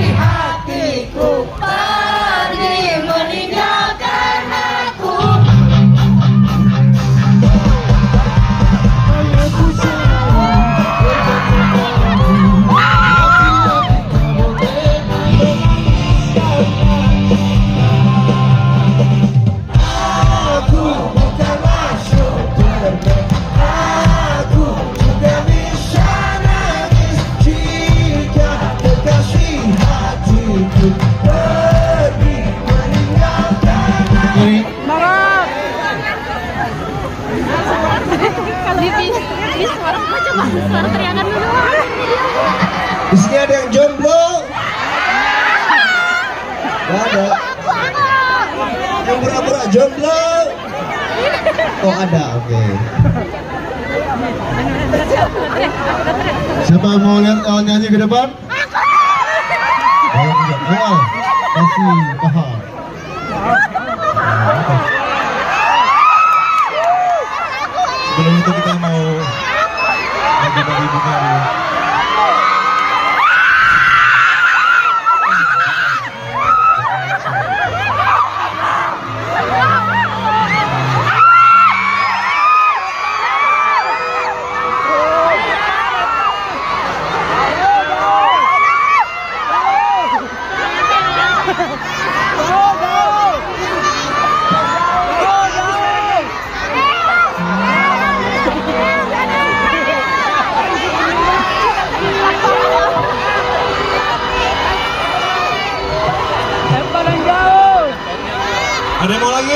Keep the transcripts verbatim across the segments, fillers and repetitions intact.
hatiku pergi meninggalkan aku. Aku bukanlah Superman, aku juga bisa nangis jika kekasih hatiku pergi meninggalkan aku. Marah. Kalau di di suara coba suara teriakan dulu. Di sini ada yang jomblo? Gak ada. Yang pura-pura jomblo? Oh ada, oke. Okay. Siapa yang mau lihat uh, nyanyi ke depan? Ayo, ayo, kasih paham. Sebelum itu kita mau bagi-bagi bunga dulu. Ada yang mau lagi?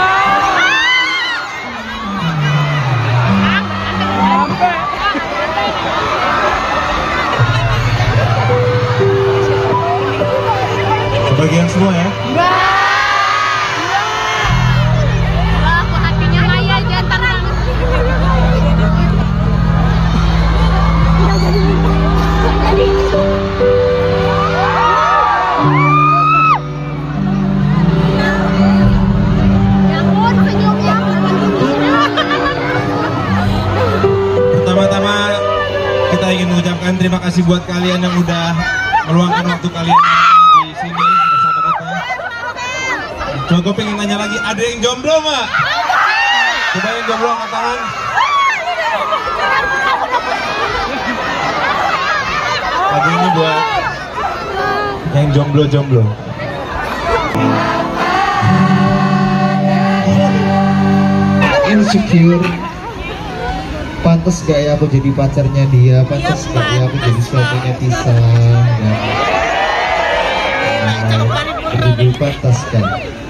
Kebagian semua ya? Aku hatinya Maya jantan banget. Pertama-tama kita ingin mengucapkan terima kasih buat kalian yang udah meluangkan waktu kalian di sini bersama kita. Coba gue pengen nanya lagi, ada yang jomblo mak? Coba yang jomblo angkat tangan. Lagu ini buat yang jomblo-jomblo. Insecure. Pantes gak ya aku jadi pacarnya dia? Pantes gak ya aku jadi suaminya pisah? Jadi pantas kan?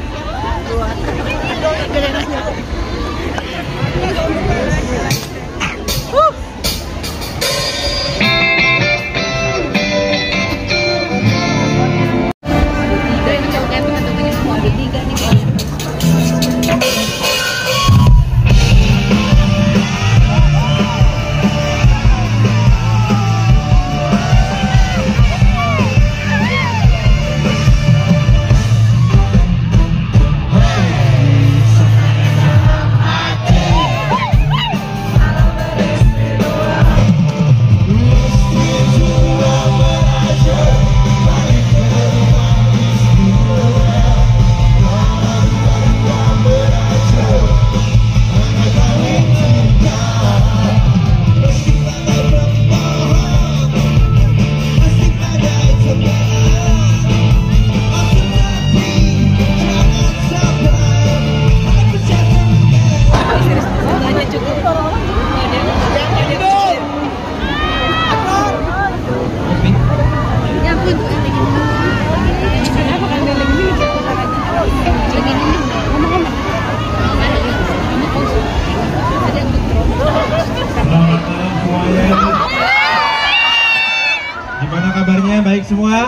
Baik semua?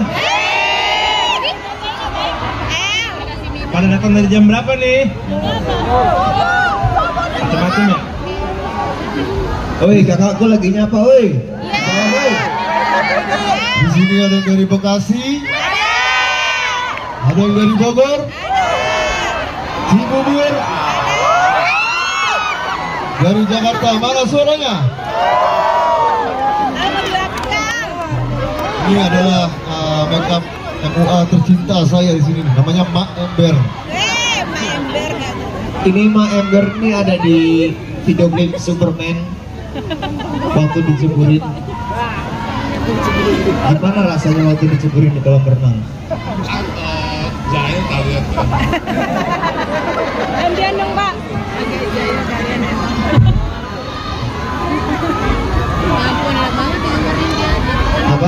Pada datang dari jam berapa nih? Macam-macam ya? Oi, kakakku lagi nyapa, oi. Di sini ada yang dari Bekasi, ada yang dari Bogor, Cibubur, dari Jakarta. Mana suaranya? Ini adalah uh, uh, makeup M U A tercinta saya di sini, namanya Mak Ember. Eh, Mak Ember nggak tuh? Ini Mak Ember ini ada di video klip Superman waktu diceburin. Gimana rasanya waktu diceburin di kolam renang? Jahil kalian. Gantian dong, Pak. Agak jahil kalian emang. Ampun, enak banget dengerin dia. Apa?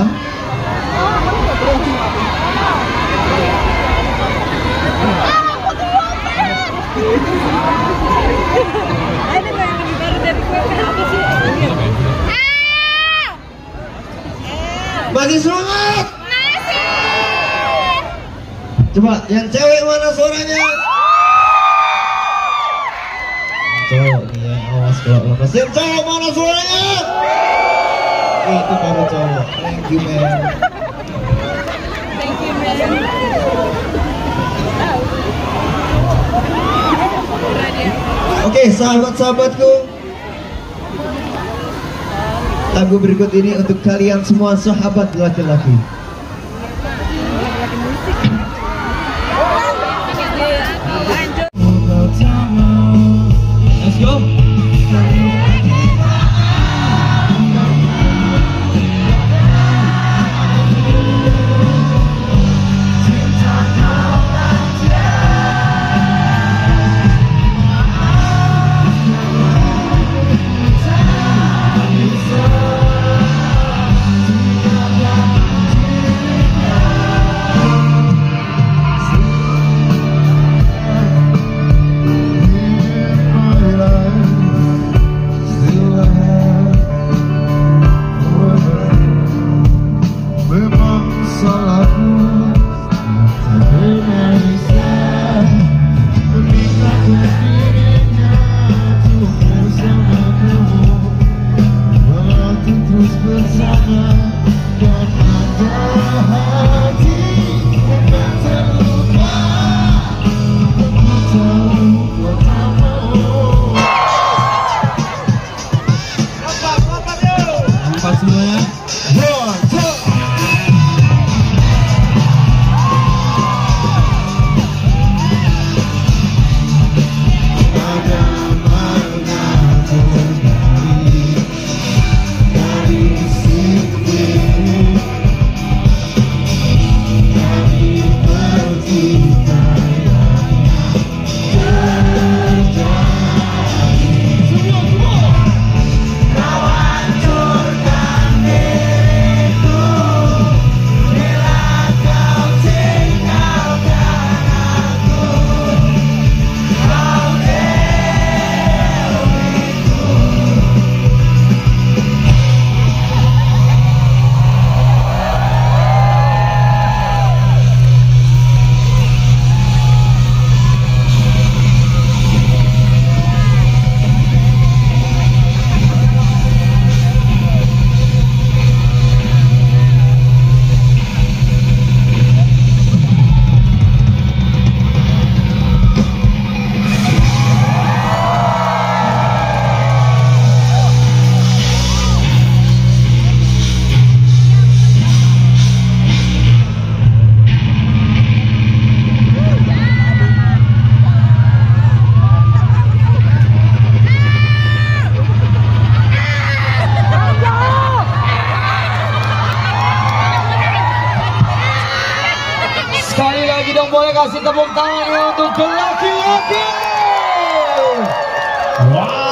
Ada nggak yang lebih baru dari gue? Kenapa sih? Bagi semangat! Coba yang cewek mana suaranya? Cowok nih ya, awas kalau lepas. Yang cowok mana suaranya? Itu baru cowok. Thank you man. Thank you, man. Oke, sahabat-sahabatku, lagu berikut ini untuk kalian semua sahabat laki-laki. Let's go. Sekali lagi dong, boleh kasih tepuk tangan untuk laki-laki. Wow.